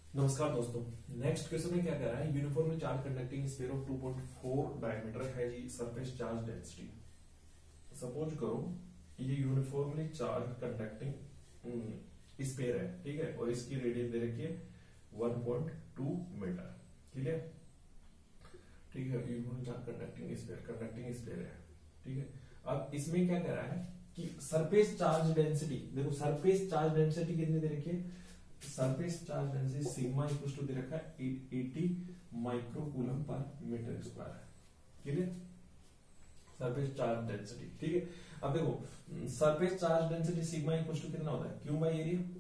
नमस्कार दोस्तों। Next question में क्या कह रहा है, uniformly charge conducting sphere of 2.4 diameter है जी सरफेस चार्ज डेंसिटी। सपोज करो ये यूनिफॉर्मली चार्ज कंडक्टिंग स्फीयर है, ठीक है, और इसकी रेडियस दे रखी है 1.2 मीटर। क्लियर? ठीक है, यूनिफॉर्मली चार्ज कंडक्टिंग स्फीयर है, ठीक है। अब इसमें क्या कह रहा है कि सरफेस चार्ज डेंसिटी, देखो सरफेस चार्ज डेंसिटी कितनी दे रखी है, surface charge density sigma equal to दे रखा है 80 microcoulomb per metre square. Clear? Surface charge density, ठीक है। अब देखो surface charge density sigma equal to कितना होता है, क्यू बाई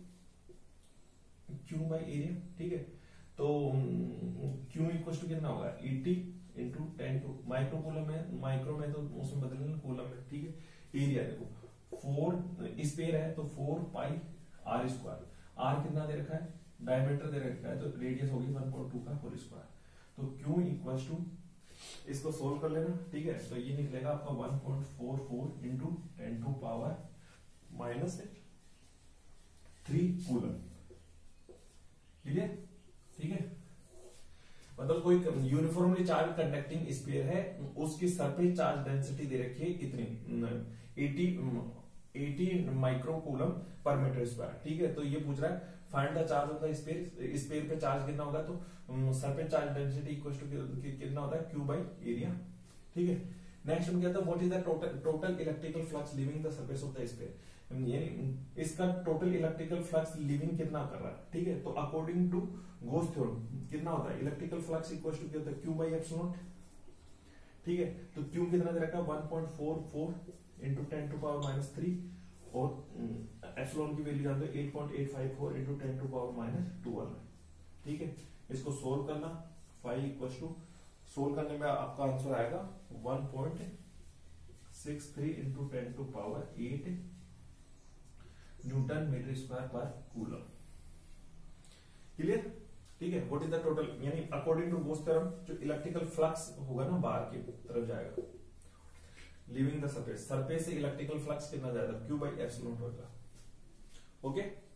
एरिया, ठीक है। तो क्यू इक्वल टू कितना होगा 80 इंटू 10 टू माइक्रोकूलम है, माइक्रो में तो उसमें बदल लेना कूलम में, ठीक है। एरिया देखो 4 स्पेयर है तो 4 पाई आर स्क्वायर, आर कितना दे रखा है, डायमीटर दे रखा है, तो रेडियस होगी 1.2 का होल स्क्वायर। तो Q इक्वल टू, इसको सोल्व कर लेना, ठीक है। तो ये निकलेगा आपका 1.44 into 10 to power -3 coulomb. Clear? ठीक है। मतलब कोई यूनिफॉर्मली चार्ज कंडक्टिंग स्फीयर है, उसकी सरफेस चार्ज डेंसिटी दे रखी है इतनी 80 माइक्रोकूलम पर मीटर स्क्वायर, ठीक है। तो ये पूछ रहा है find the charge of the sphere, sphere पे चार्ज कितना होगा, तो surface charge density equal to कितना होता है क्यू बाई एरिया, ठीक है। नेक्स्ट हम क्या था, what is the total electrical flux leaving the surface of the sphere, यानी इसका टोटल इलेक्ट्रिकल फ्लक्स लीविंग कितना कर रहा है, ठीक है। तो अकॉर्डिंग टू गॉस थ्योरम कितना होता है, इलेक्ट्रिकल फ्लक्स इक्वल टू क्या होता है क्यू बाई एप्सिलॉन, ठीक है। तो क्यू कितना दे रखा है 1.44 इंटू 10 टू पावर -3 और एप्सिलॉन की वैल्यू जानते हो 8.854 इंटू 10 टू पावर -12, ठीक है। इसको सोल्व करना 5 इक्वल टू, सोल्व करने में आपका आंसर आएगा 1.63 into 10 to power 8 newton metre square per coulomb. Clear? ठीक है। व्हाट इज द टोटल, यानी अकॉर्डिंग टू गॉस थ्योरम जो इलेक्ट्रिकल फ्लक्स होगा ना बाहर की तरफ जाएगा लीविंग द सरफेस, सरफेस से इलेक्ट्रिकल फ्लक्स कितना ज्यादा क्यू बाई एप्सिलॉन होगा। ओके।